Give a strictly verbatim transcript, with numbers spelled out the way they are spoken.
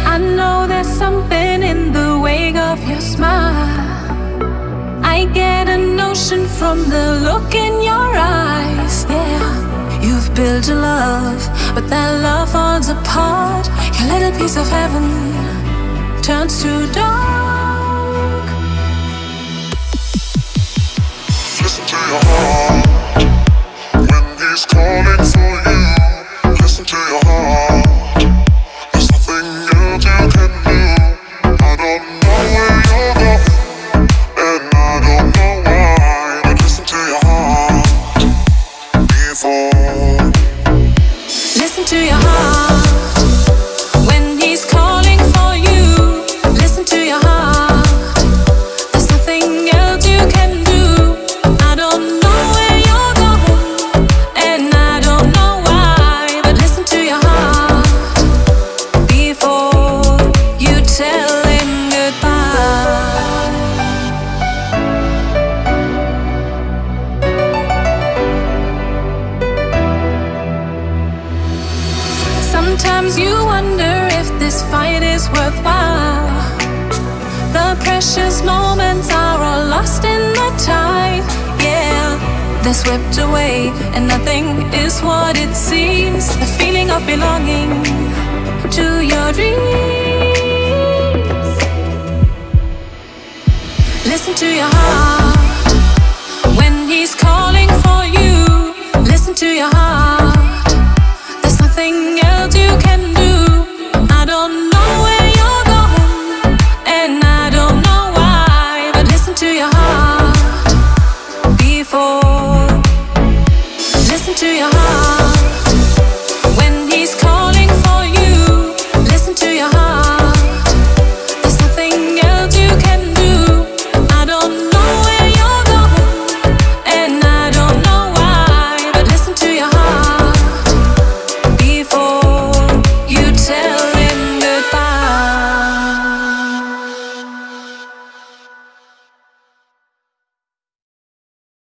I know there's something in the wake of your smile. I get a notion from the look in your eyes. Yeah, you've built a love, but that love falls apart. Your little piece of heaven turns to dark. Listen to your heart when he's calling for you. Listen to your heart. There's nothing else you can do. I don't know where you're going, and I don't know why, but listen to your heart before. Listen to your heart when he's calling for you. Listen to your heart. There's nothing else you can do. I don't know where you're going, and I don't know why, but listen to your heart before you tell him goodbye. Sometimes you wonder if this fight is worthwhile. The precious moments are all lost in the tide. Yeah, they're swept away and nothing is what it seems. The feeling of belonging to your dreams. Listen to your heart when he's calling for you. Listen to your heart.